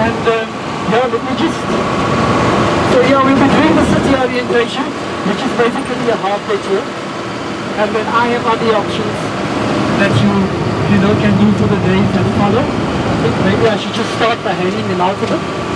And yeah, let me just... So yeah, we'll be doing the city orientation, which is basically a half-day tour. And then I have other options that you know, can do for the days that follow. I think maybe I should just start by handing them out a bit.